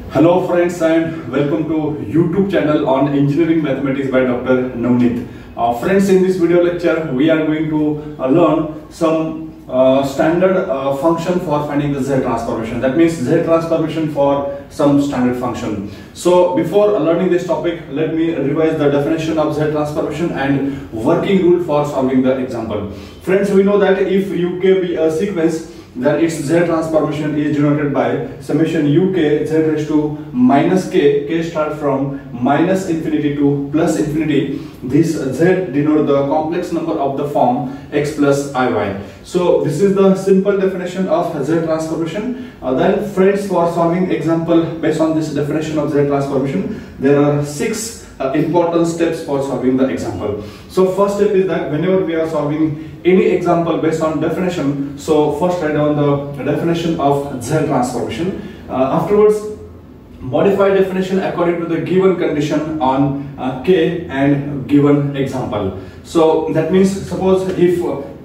Hello friends and welcome to YouTube channel on Engineering Mathematics by Dr. Navneet. Friends, in this video lecture we are going to learn some standard function for finding the Z transformation. That means Z transformation for some standard function. So before learning this topic, let me revise the definition of Z transformation and working rule for solving the example. Friends, we know that if UK be a sequence, then its Z transformation is denoted by summation UK Z raised to minus k start from minus infinity to plus infinity. This Z denote the complex number of the form x plus iy. So this is the simple definition of Z transformation. Then friends, for solving example based on this definition of Z transformation, there are 6 important steps for solving the example. So first step is that whenever we are solving any example based on definition, so first write down the definition of Z transformation. Afterwards, modify definition according to the given condition on k and given example. So that means, suppose if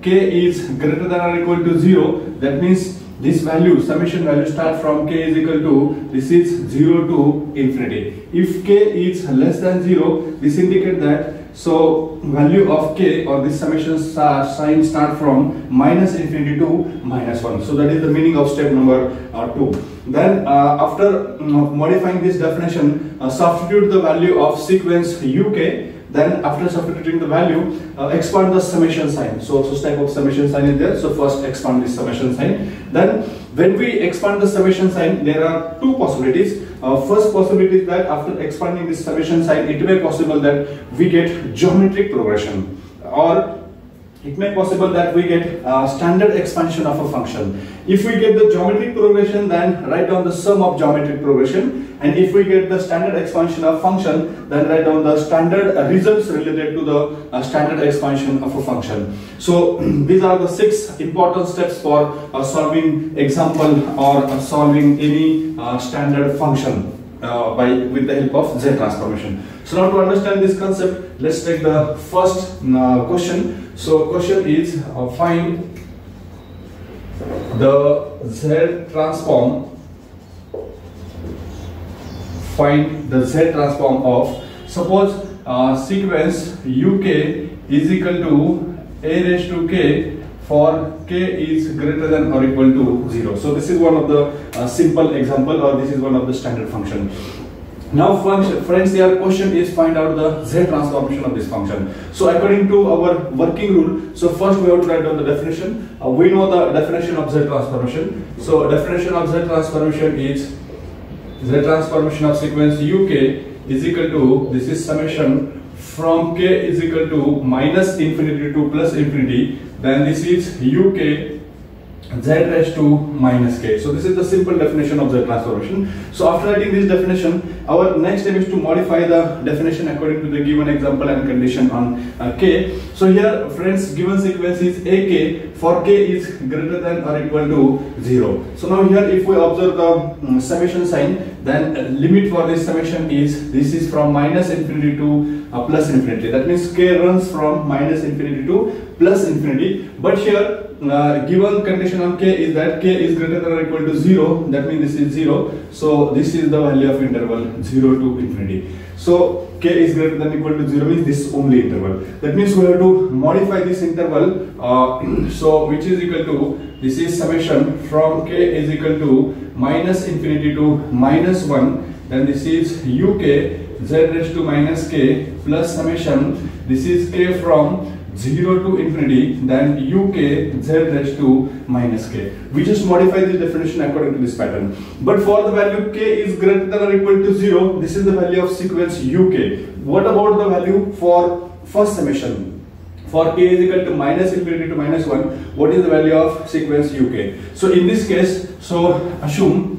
k is greater than or equal to 0, that means this value, summation value, start from k is equal to, this is 0 to infinity. If k is less than 0, this indicates that so value of k or this summation sign start from minus infinity to minus 1. So that is the meaning of step number 2. Then after modifying this definition, substitute the value of sequence UK. Then after substituting the value, expand the summation sign. So type of summation sign is there. So first expand this summation sign. Then when we expand the summation sign, there are two possibilities. First possibility is that after expanding this summation sign, it may be possible that we get geometric progression, or it may be possible that we get standard expansion of a function. If we get the geometric progression, then write down the sum of geometric progression. And if we get the standard expansion of function, then write down the standard results related to the standard expansion of a function. So these are the 6 important steps for solving example or solving any standard function with the help of Z transformation. So now to understand this concept, let's take the first question. So question is find the Z transform. Find the Z transform of, suppose sequence UK is equal to a raised to k for k is greater than or equal to 0. So this is one of the simple example, or this is one of the standard function. Now friends, your question is find out the Z transformation of this function. So according to our working rule, so first we have to write down the definition. We know the definition of Z transformation. So definition of Z transformation is Z transformation of sequence UK is equal to, this is summation from k is equal to minus infinity to plus infinity, then this is UK Z raised to minus k. So this is the simple definition of Z transformation. So after writing this definition, our next step is to modify the definition according to the given example and condition on k. So here friends, given sequence is ak for k is greater than or equal to 0. So now here if we observe the summation sign, then limit for this summation is, this is from minus infinity to plus infinity. That means k runs from minus infinity to plus infinity. But here given condition on k is that k is greater than or equal to 0. That means this is 0. So this is the value of interval 0 to infinity. So k is greater than or equal to 0 means this only interval. That means we have to modify this interval. So which is equal to, this is summation from k is equal to minus infinity to minus 1. Then this is UK Z raised to minus k plus summation, this is k from 0 to infinity, then UK Z raised to minus k. We just modify this definition according to this pattern. But for the value k is greater than or equal to 0, this is the value of sequence UK. What about the value for first summation? For k is equal to minus infinity to minus 1, what is the value of sequence UK? So in this case, so assume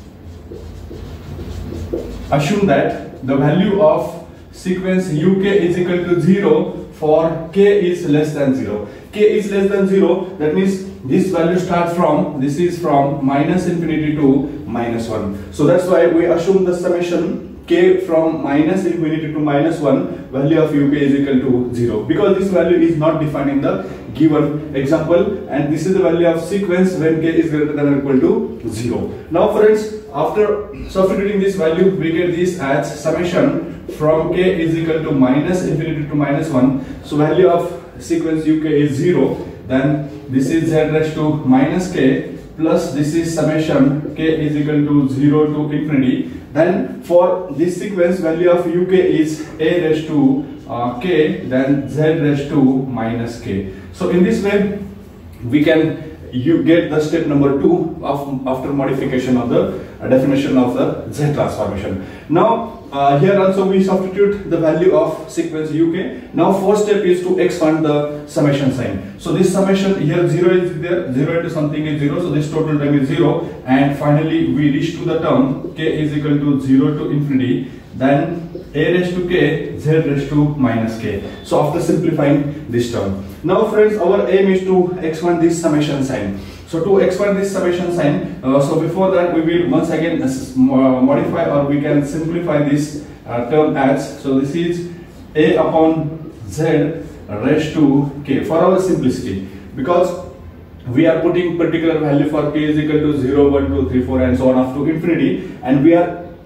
that the value of sequence UK is equal to 0 for k is less than 0. K is less than 0, that means this value starts from, this is from minus infinity to minus 1. So that's why we assume the summation k from minus infinity to minus 1, value of uk is equal to 0, because this value is not defined in the given example, and this is the value of sequence when k is greater than or equal to 0. Now friends, after substituting this value, we get this as summation from k is equal to minus infinity to minus 1. So value of sequence uk is 0. Then this is z raised to minus k plus this is summation k is equal to 0 to infinity. Then for this sequence, value of uk is a raised to k, then z raised to minus k. So in this way, we can get the step number 2 of after modification of the definition of the z transformation. Now here also we substitute the value of sequence uk. Now first step is to expand the summation sign. So this summation here 0 is there, 0 into something is 0, so this total term is 0, and finally we reach to the term k is equal to 0 to infinity, then a raised to k, z raised to minus k. So after simplifying this term, now friends, our aim is to expand this summation sign. So to expand this summation sign, so before that we will once again modify, or we can simplify this term as, so this is a upon z raised to k for our simplicity, because we are putting particular value for k is equal to 0, 1, 2, 3, 4 and so on up to infinity, and we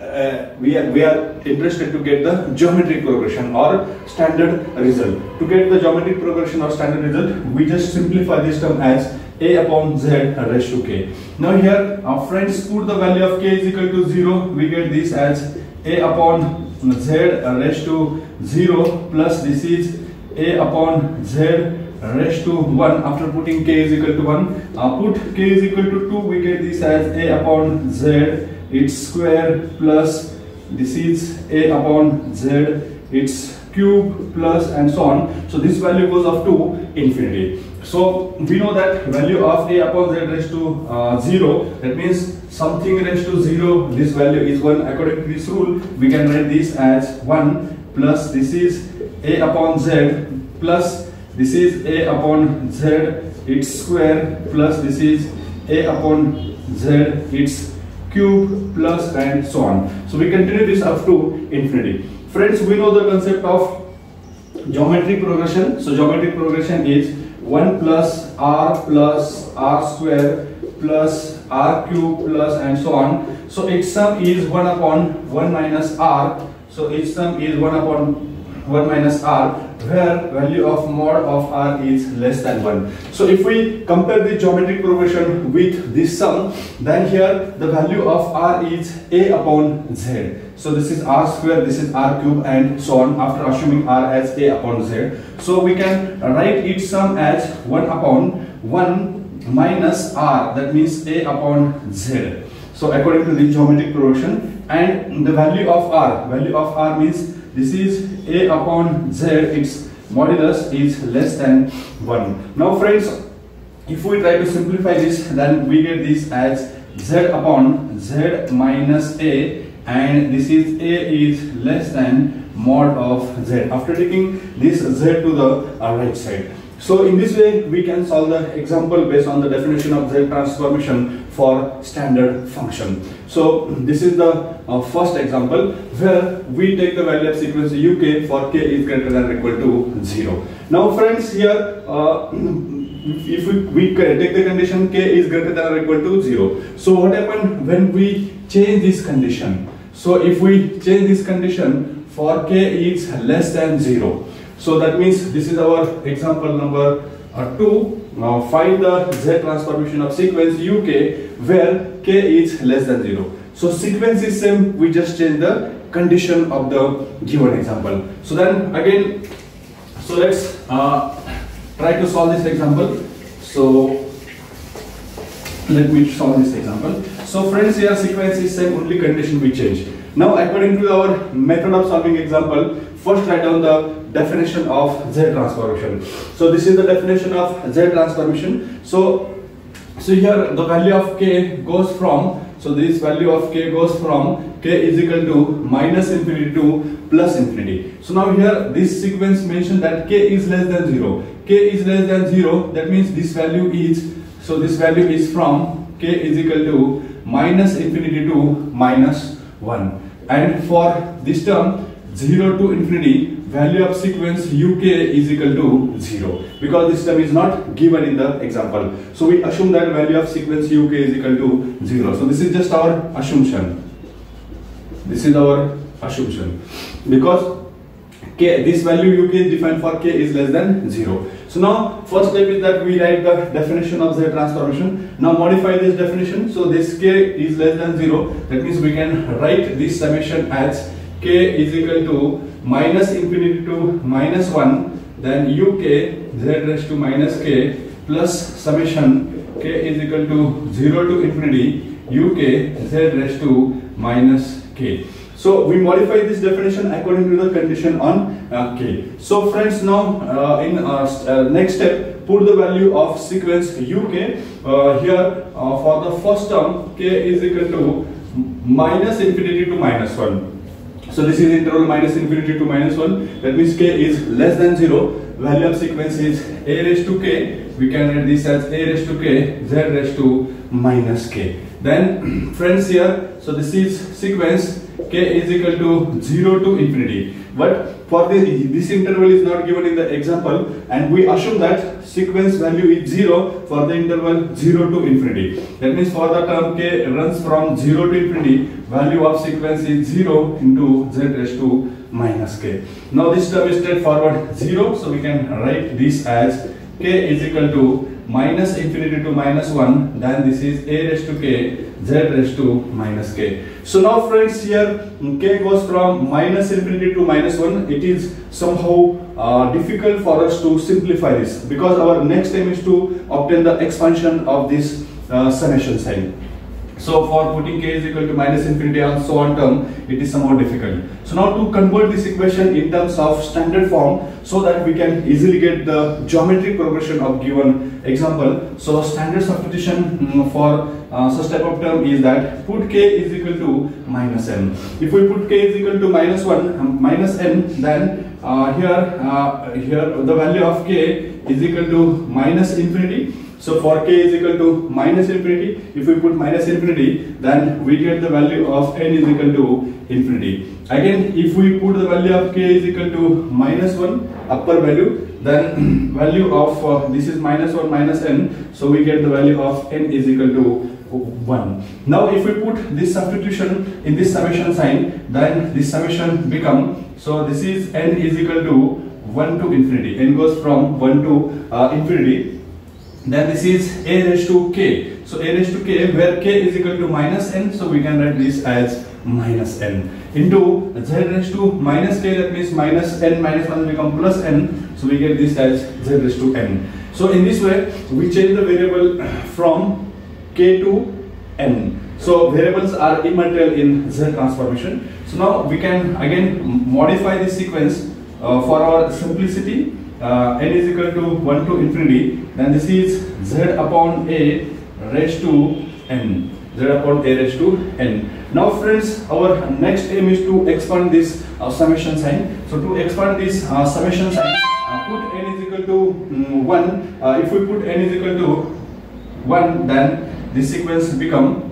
are interested to get the geometric progression or standard result. To get the geometric progression or standard result, we just simplify this term as a upon z raised to k. Now here our friends put the value of k is equal to 0, we get this as a upon z raised to 0 plus this is a upon z raised to 1. After putting k is equal to 1, put k is equal to 2, we get this as a upon z its square plus this is a upon z its cube plus and so on. So this value goes up to infinity. So we know that value of a upon z raised to 0, that means something raised to 0, this value is 1. According to this rule, we can write this as 1 plus this is a upon z plus this is a upon z its square plus this is a upon z its cube plus and so on. So we continue this up to infinity. Friends, we know the concept of geometric progression. So geometric progression is 1 plus r square plus r cube plus and so on. So its sum is 1 upon 1 minus r. So its sum is 1 upon 1 minus r, where value of mod of r is less than 1. So if we compare the geometric progression with this sum, then here the value of r is a upon z. So this is r square, this is r cube and so on, after assuming r as a upon z. So we can write its sum as 1 upon 1 minus r, that means a upon z. So according to the geometric progression, and the value of r means this is a upon z, its modulus is less than 1. Now friends, if we try to simplify this, then we get this as z upon z minus a, and this is a is less than mod of z, after taking this z to the right side. So in this way we can solve the example based on the definition of z transformation for standard function. So this is the first example where we take the value of sequence uk for k is greater than or equal to 0. Now friends, here if we take the condition k is greater than or equal to 0. So what happened when we change this condition? So if we change this condition for k is less than 0, so that means this is our example number 2. Now find the z transformation of sequence uk where k is less than 0. So sequence is same, we just change the condition of the given example. So then again, so let's try to solve this example. So let me solve this example. So friends, here sequence is same, only condition we change. Now according to our method of solving example, first write down the definition of z transformation. So this is the definition of z transformation. So here the value of k goes from, so this value of k goes from k is equal to minus infinity to plus infinity. So now here this sequence mentioned that k is less than 0. K is less than 0, that means this value is, so this value is from k is equal to minus infinity to minus 1. and for this term 0 to infinity, value of sequence uk is equal to 0, because this term is not given in the example. So we assume that value of sequence uk is equal to 0. So this is just our assumption. This is our assumption, because k, this value uk is defined for k is less than 0. So now first step is that we write the definition of Z transformation. Now modify this definition. So this k is less than 0. That means we can write this summation as k is equal to minus infinity to minus 1, then uk z raised to minus k plus summation k is equal to 0 to infinity uk z raised to minus k. So we modify this definition according to the condition on k. So friends, now in next step, put the value of sequence uk here for the first term k is equal to minus infinity to minus 1. So this is interval minus infinity to minus 1. That means k is less than 0. Value of sequence is a raised to k. We can write this as a raised to k z raised to minus k. Then friends, here, so this is sequence k is equal to 0 to infinity. But for this interval is not given in the example, and we assume that sequence value is 0 for the interval 0 to infinity. That means for the term k runs from 0 to infinity, value of sequence is 0 into z raised to minus k. Now this term is straightforward 0, so we can write this as k is equal to minus infinity to minus 1, then this is a raised to k z raised to minus k. So now friends, here k goes from minus infinity to minus 1. It is somehow difficult for us to simplify this, because our next aim is to obtain the expansion of this summation sign. So for putting k is equal to minus infinity and so on term, it is somewhat difficult. So now to convert this equation in terms of standard form, so that we can easily get the geometric progression of given example. So standard substitution for such type of term is that put k is equal to minus n. If we put k is equal to minus 1 minus n, then here the value of k is equal to minus infinity. So for k is equal to minus infinity, if we put minus infinity, then we get the value of n is equal to infinity. Again, if we put the value of k is equal to minus 1 upper value, then value of this is minus 1 minus n, so we get the value of n is equal to 1. Now if we put this substitution in this summation sign, then this summation become, so this is n is equal to 1 to infinity, n goes from 1 to infinity. Then this is a raised to k. So a raised to k, where k is equal to minus n, so we can write this as minus n into z raised to minus k. That means minus n minus 1 become plus n, so we get this as z raised to n. So in this way we change the variable from k to n. So variables are immaterial in Z transformation. So now we can again modify this sequence for our simplicity. N is equal to 1 to infinity, then this is z upon a raised to n. Z upon a raised to n. Now friends, our next aim is to expand this summation sign. So to expand this summation sign, put n is equal to 1. If we put n is equal to 1, then this sequence become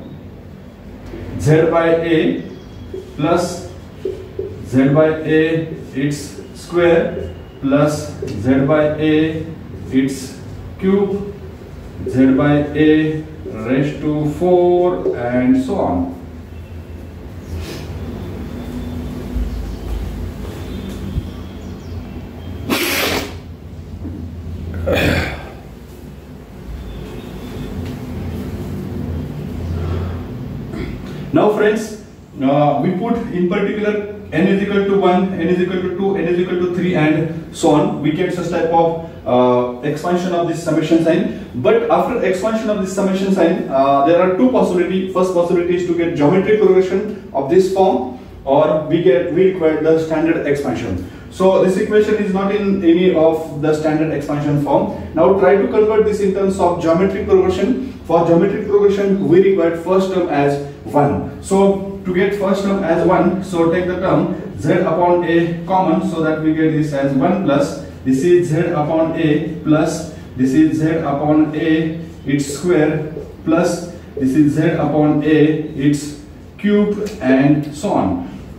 z by a plus z by a its square plus z by a its cube, z by a raised to 4, and so on. Now friends, we put in particular n is equal to 1, n is equal to 2, n is equal to 3, and so on. We get such type of expansion of this summation sign. But after expansion of this summation sign, there are two possibilities. First possibility is to get geometric progression of this form, or we require the standard expansion. So this equation is not in any of the standard expansion form. Now try to convert this in terms of geometric progression. For geometric progression, we require first term as 1. So to get first term as 1, so take the term z upon a common, so that we get this as 1 plus this is z upon a plus this is z upon a its square plus this is z upon a its cube, and so on.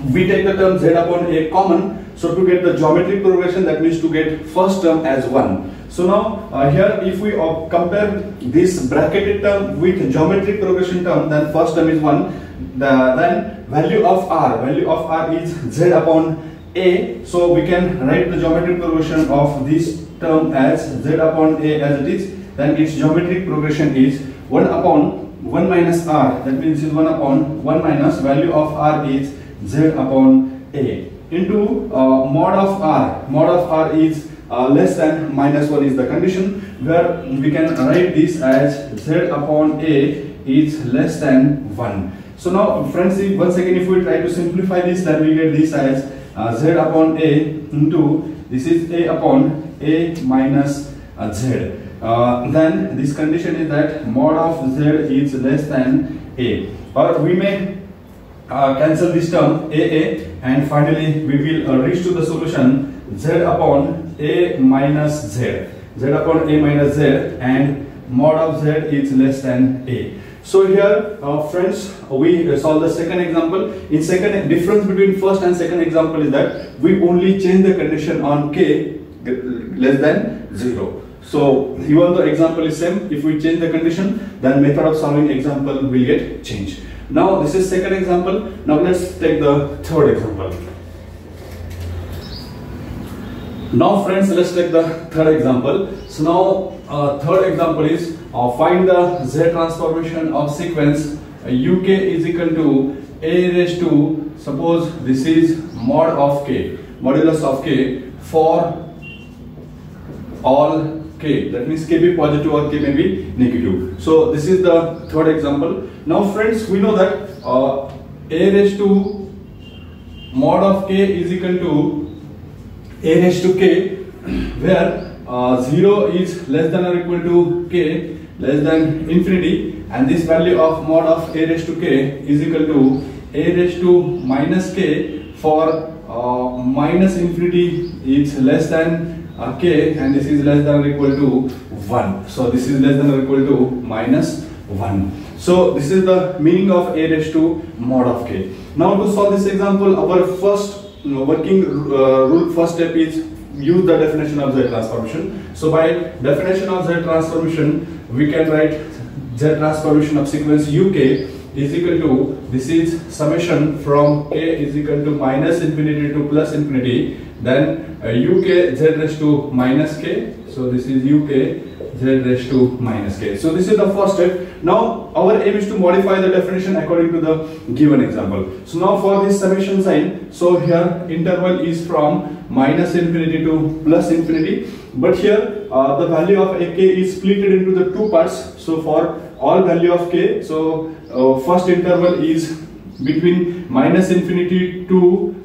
we take the term z upon a common. So to get the geometric progression, that means to get first term as 1. So now here if we compare this bracketed term with geometric progression term, then first term is 1. Then value of r is z upon a. So we can write the geometric progression of this term as z upon a as it is. Then its geometric progression is 1 upon 1 minus r. That means it is 1 upon 1 minus value of r is z upon a into mod of r. Mod of r is less than minus 1 is the condition, where we can write this as z upon a is less than 1. So now friends, once again if we try to simplify this, then we get this as z upon a into this is a upon a minus z. Then this condition is that mod of z is less than a, or we may cancel this term a, and finally we will reach to the solution z upon a minus z, z upon a minus z, and mod of z is less than a. So here friends, we solve the second example. In second, difference between first and second example is that we only change the condition on k less than 0. So even though example is same, if we change the condition, then method of solving example will get changed. Now this is second example. Now let's take the third example. Now friends, let's take the third example. So now third example is find the z transformation of sequence uk is equal to a raised to, suppose this is mod of k, modulus of k for all k, that means k be positive or k may be negative. So this is the third example. Now friends, we know that a raised to mod of k is equal to a raised to k, where 0 is less than or equal to k less than infinity, and this value of mod of a raised to k is equal to a raised to minus k for minus infinity is less than k, and this is less than or equal to 1. So this is less than or equal to minus 1. So this is the meaning of a raised to mod of k. Now to solve this example, our first working rule, first step is use the definition of z transformation. So by definition of z transformation, we can write z transformation of sequence uk is equal to, this is summation from k is equal to minus infinity to plus infinity, then uk z raised to minus k. So this is uk z raised to minus k. So this is the first step. Now our aim is to modify the definition according to the given example. So now for this summation sign, so here interval is from minus infinity to plus infinity, but here the value of a k is split into the two parts. So for all value of k, so first interval is between minus infinity to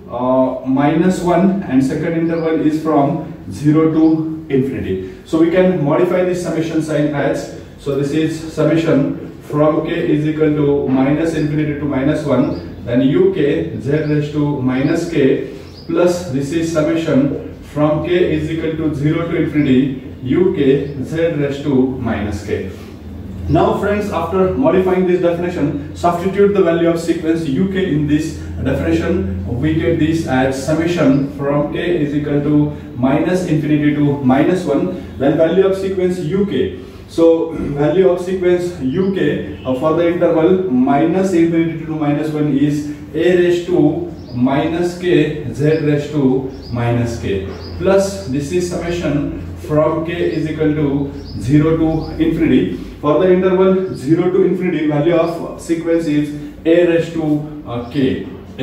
minus 1, and second interval is from 0 to infinity. So we can modify this summation sign as, so this is summation from k is equal to minus infinity to minus 1, then uk z raised to minus k, plus this is summation from k is equal to 0 to infinity uk z raised to minus k. Now friends, after modifying this definition, substitute the value of sequence uk in this definition. We get this as summation from k is equal to minus infinity to minus 1, then value of sequence uk. So value of sequence uk for the interval minus infinity to minus 1 is a raised to minus k z raised to minus k, plus this is summation from k is equal to 0 to infinity. For the interval 0 to infinity, value of sequence is a raised to k,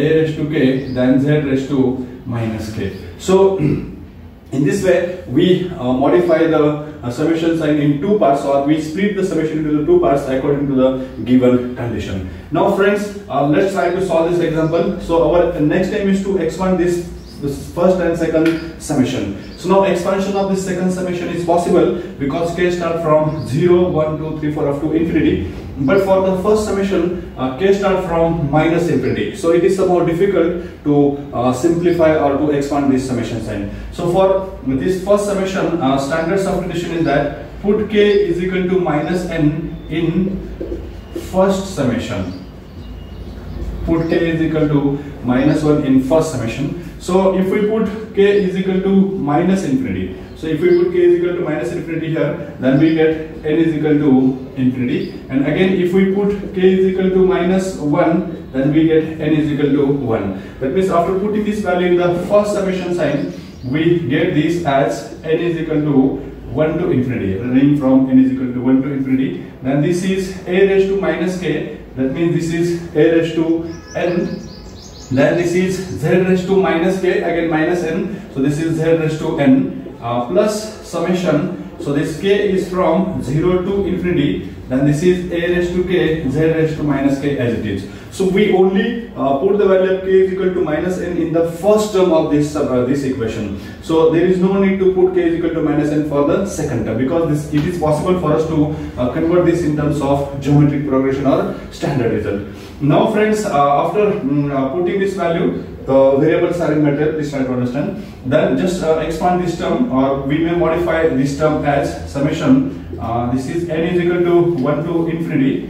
then z raised to minus k. So in this way we modify the summation sign in two parts, or we split the summation into the two parts according to the given condition. Now friends, let's try to solve this example. So our next aim is to expand this first and second summation. So now expansion of this second summation is possible because k start from 0, 1, 2, 3, 4 up to infinity. But for the first summation, k start from minus infinity. So it is somehow difficult to simplify or to expand this summation sign. So for this first summation, standard substitution is that put k is equal to minus n in first summation. put k is equal to minus 1 in first summation. So if we put k is equal to minus infinity, so if we put k is equal to minus infinity here, then we get n is equal to infinity. And again, if we put k is equal to minus 1, then we get n is equal to 1. That means after putting this value in the first summation sign, we get this as n is equal to 1 to infinity, running from n is equal to 1 to infinity. Then this is a raised to minus k, that means this is a raised to n. Then this is z raised to minus k, again minus n, so this is z raised to n, plus summation. So this k is from 0 to infinity, then this is a raised to k, z raised to minus k as it is. So we only put the value of k is equal to minus n in the first term of this equation. So there is no need to put k is equal to minus n for the second term, because it is possible for us to convert this in terms of geometric progression or standard result. Now friends, after putting this value, the variables are in material, please try to understand. Then just expand this term, or we may modify this term as summation. This is n is equal to 1 to infinity.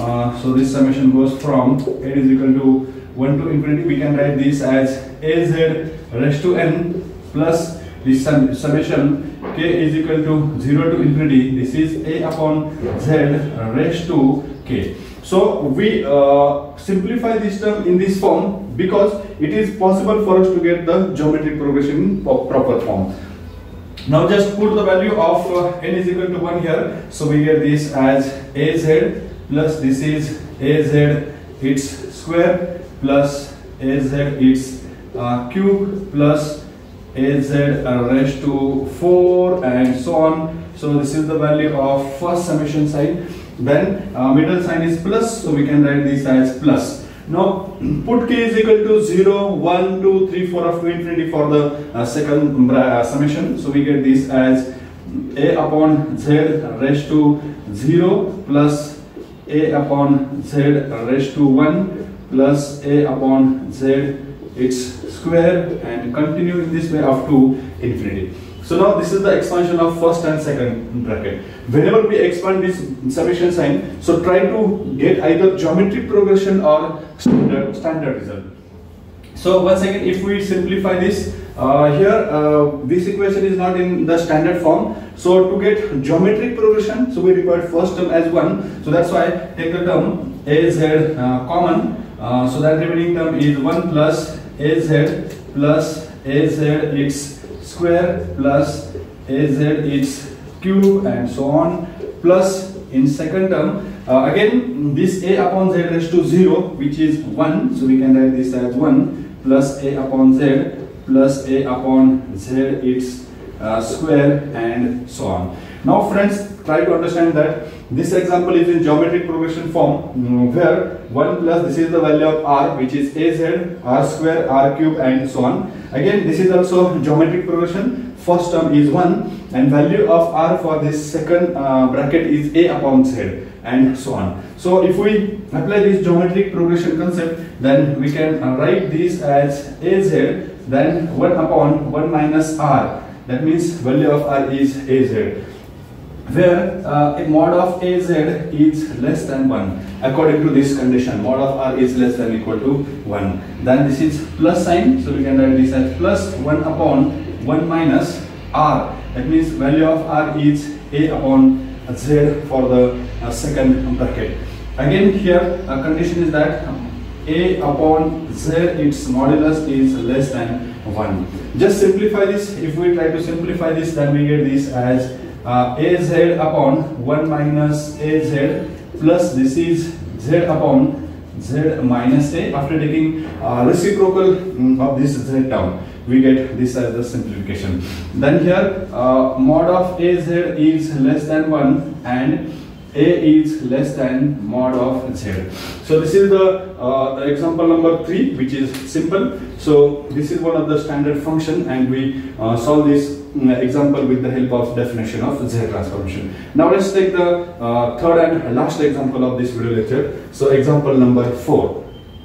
So this summation goes from n is equal to 1 to infinity. We can write this as az raised to n plus this summation k is equal to 0 to infinity. This is a upon z raised to k. So we simplify this term in this form because it is possible for us to get the geometric progression in proper form. Now just put the value of n is equal to 1 here. So we get this as az plus this is az its square plus az its cube plus az raised to 4 and so on. So this is the value of first summation sign. Then middle sign is plus, so we can write this as plus. Now put k is equal to 0, 1, 2, 3, 4 up to infinity for the second summation. So we get this as a upon z raised to 0 plus a upon z raised to 1 plus a upon z its square, and continue in this way up to infinity. So now this is the expansion of first and second bracket. Whenever we expand this summation sign, so try to get either geometric progression or standard result. So once again, if we simplify this, this equation is not in the standard form. So to get geometric progression, so we require first term as 1. So that's why take the term az common. So that remaining term is 1 plus az its square plus az its cube and so on, plus in second term again this a upon z raised to 0, which is 1, so we can write this as 1 plus a upon z plus a upon z its square and so on. Now friends, try to understand that this example is in geometric progression form, where 1 plus this is the value of r, which is az, r square, r cube and so on. Again, this is also geometric progression. First term is 1 and value of r for this second bracket is a upon z and so on. So if we apply this geometric progression concept, then we can write this as az, then 1 upon 1 minus r. That means value of r is az, where a mod of az is less than 1. According to this condition, mod of r is less than equal to 1. Then this is plus sign, so we can write this as plus 1 upon 1 minus r. That means value of r is a upon z for the second bracket. Again here condition is that a upon z its modulus is less than 1. Just simplify this. If we try to simplify this, then we get this as az upon 1 minus az plus this is z upon z minus a. After taking reciprocal of this z term, we get this as the simplification. Then here mod of az is less than 1 and a is less than mod of z. So this is the example number 3, which is simple. So this is one of the standard function, and we solve this example with the help of definition of z transformation. Now let's take the third and last example of this video lecture. So example number 4.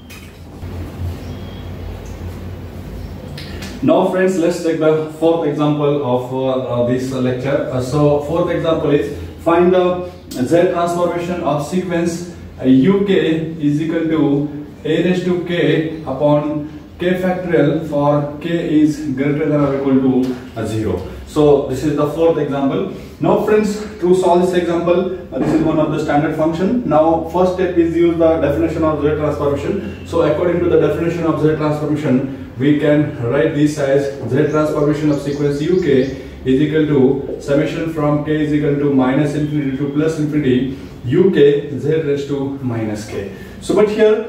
Now friends, let's take the fourth example of this lecture. So fourth example is find the z transformation of sequence uk is equal to a raised to k upon k factorial for k is greater than or equal to 0. So this is the fourth example. Now friends, to solve this example, this is one of the standard function. Now first step is use the definition of Z transformation. So according to the definition of Z transformation, we can write this as Z transformation of sequence uk is equal to summation from k is equal to minus infinity to plus infinity uk z raised to minus k. So but here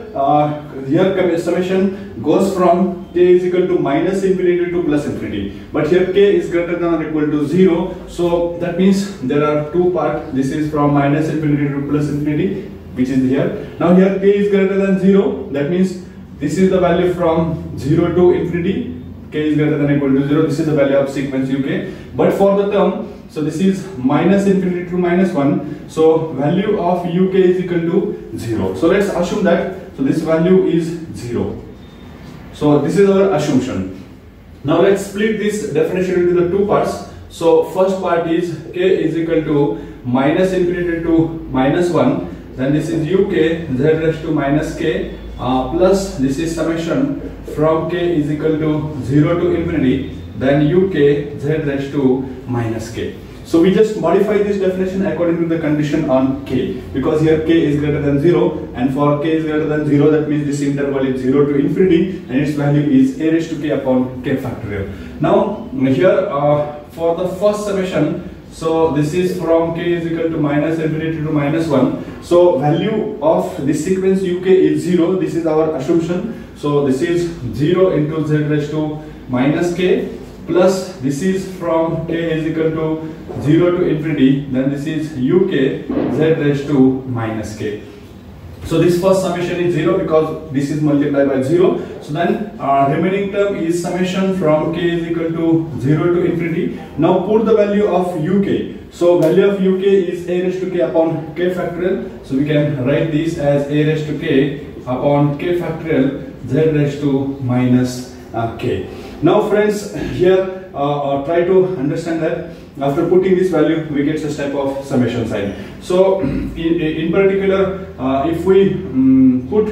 summation goes from k is equal to minus infinity to plus infinity, but here k is greater than or equal to 0. So that means there are two parts. This is from minus infinity to plus infinity, which is here. Now here k is greater than 0, that means this is the value from 0 to infinity. K is greater than or equal to 0. This is the value of sequence uk. But for the term, so this is minus infinity to minus 1. So value of uk is equal to 0. So let's assume that so this value is 0. So this is our assumption. Now let's split this definition into the two parts. So first part is k is equal to minus infinity to minus 1. Then this is uk z raised to minus k plus this is summation from k is equal to 0 to infinity. Then uk z raised to minus k. So we just modify this definition according to the condition on k, because here k is greater than 0, and for k is greater than 0, that means this interval is 0 to infinity and its value is a raised to k upon k factorial. Now here for the first summation, so this is from k is equal to minus infinity to minus 1. So value of this sequence uk is 0. This is our assumption. So this is 0 into z raised to minus k, plus this is from k is equal to 0 to infinity, then this is uk z raised to minus k. So this first summation is 0 because this is multiplied by 0. So then remaining term is summation from k is equal to 0 to infinity. Now put the value of uk. So value of uk is a raised to k upon k factorial. So we can write this as a raised to k upon k factorial z raised to minus k. Now friends, here try to understand that after putting this value we get such type of summation sign. So in particular if we put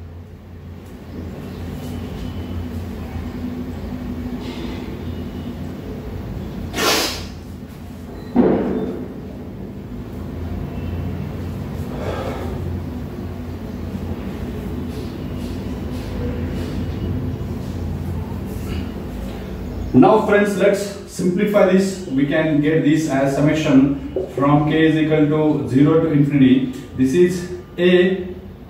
now friends, let's simplify this. We can get this as summation from k is equal to 0 to infinity. This is a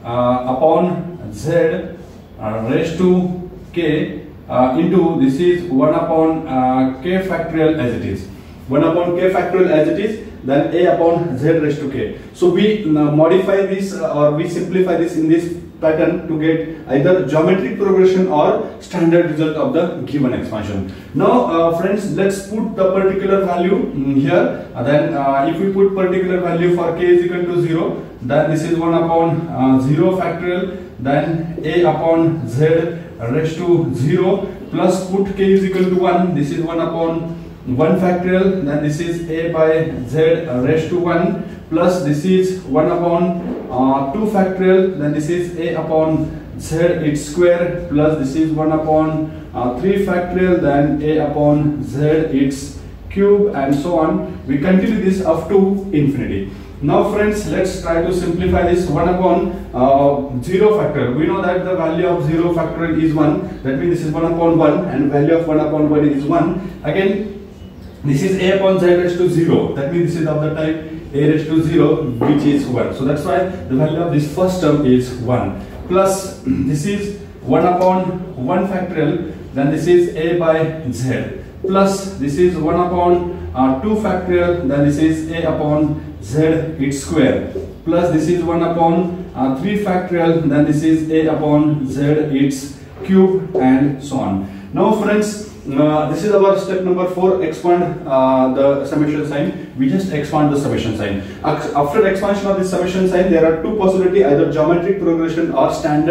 upon z raised to k into this is 1 upon k factorial as it is. 1 upon k factorial as it is, then a upon z raised to k. So we modify this or we simplify this in this pattern to get either geometric progression or standard result of the given expansion. Now friends, let's put the particular value here. Then if we put particular value for k is equal to 0, then this is 1 upon 0 factorial, then a upon z raised to 0, plus put k is equal to 1, this is 1 upon 1 factorial, then this is a by z raised to 1, plus this is 1 upon 2 factorial, then this is a upon z its square, plus this is 1 upon 3 factorial, then a upon z its cube, and so on. We continue this up to infinity. Now friends, let's try to simplify this. 1 upon 0 factorial. We know that the value of 0 factorial is 1. That means this is 1 upon 1 and value of 1 upon 1 is 1. Again, this is a upon z raised to 0. That means this is of the type a raised to 0, which is 1. So that's why the value of this first term is 1. Plus this is 1 upon 1 factorial, then this is a by z. Plus this is 1 upon 2 factorial, then this is a upon z its square. Plus this is 1 upon 3 factorial, then this is a upon z its cube, and so on. Now friends, this is our step number 4, expand the summation sign. We just expand the summation sign. After expansion of this summation sign, there are two possibilities, either geometric progression or standard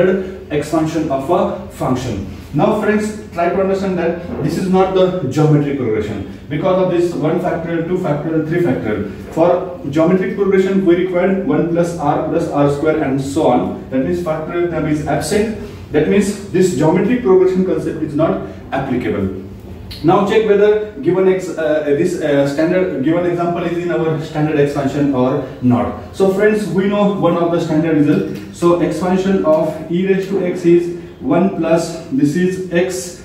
expansion of a function. Now friends, try to understand that this is not the geometric progression. Because of this 1 factorial, 2 factorial, 3 factorial. For geometric progression, we require 1 plus r square and so on. That means factorial term is absent. That means this geometric progression concept is not applicable. Now check whether given standard given example is in our standard expansion or not. So friends, we know one of the standard result. So expansion of e raised to x is 1 plus this is x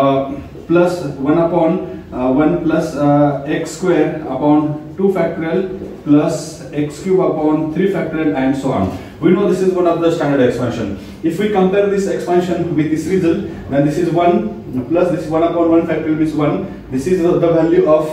plus 1 upon 1 plus x square upon 2 factorial plus x cube upon 3 factorial and so on. We know this is one of the standard expansion. If we compare this expansion with this result, then this is 1 plus this 1 upon 1 factorial is 1. This is the value of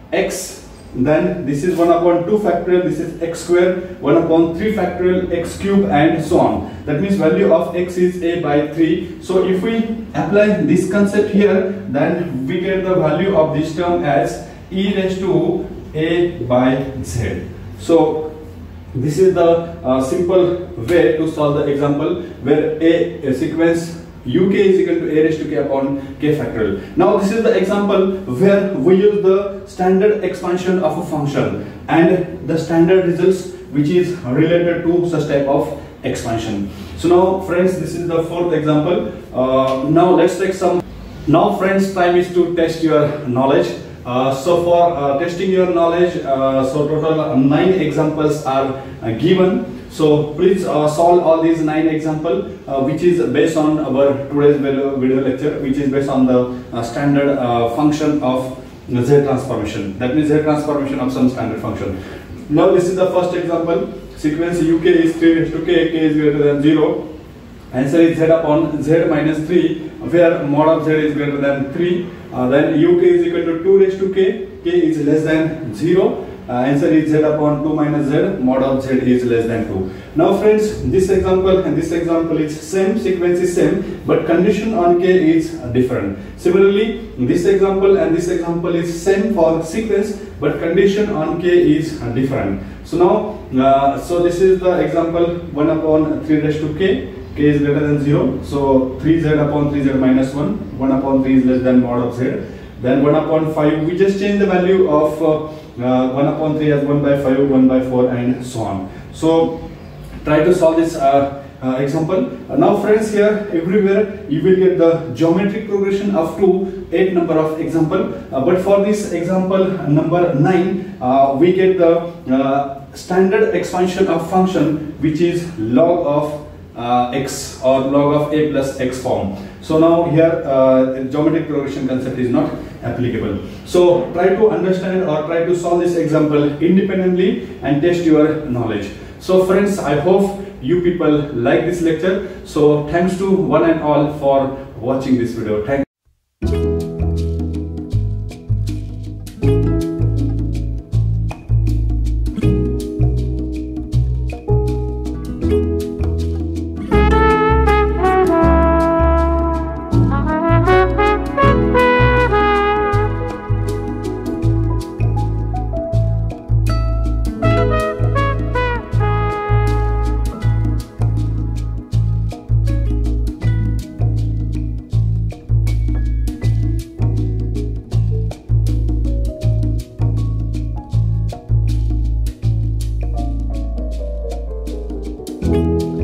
x. Then this is 1 upon 2 factorial, this is x square, 1 upon 3 factorial, x cube and so on. That means value of x is a by 3. So if we apply this concept here, then we get the value of this term as e raised to a by z. So this is the simple way to solve the example where a sequence uk is equal to a raised to k upon k factorial. Now this is the example where we use the standard expansion of a function and the standard results which is related to such type of expansion. So now friends, this is the fourth example. Now let's take some. Now friends, time is to test your knowledge. So for testing your knowledge, so total 9 examples are given. So please solve all these 9 examples, which is based on our today's video lecture, which is based on the standard function of Z transformation. That means Z transformation of some standard function. Now this is the first example. Sequence uk is 3 raised to k, k is greater than 0. Answer is z upon z minus 3, where mod of z is greater than 3. Then uk is equal to 2 raised to k, k is less than 0. Answer is z upon 2 minus z, mod of z is less than 2. Now friends, this example and this example is same, sequence is same, but condition on k is different. Similarly, this example and this example is same for sequence, but condition on k is different. So now, so this is the example 1 upon 3 raised to k, k is greater than 0. So 3z upon 3z minus 1, 1 upon 3 is less than mod of z. Then 1 upon 5, we just change the value of 1 upon 3 as 1 by 5, 1 by 4 and so on. So try to solve this example. Now friends, here everywhere you will get the geometric progression up to 8 number of example. But for this example number 9, we get the standard expansion of function, which is log of x or log of a plus x form. So now here geometric progression concept is not applicable. So try to understand or try to solve this example independently and test your knowledge. So friends, I hope you people like this lecture. So thanks to one and all for watching this video. Thank you.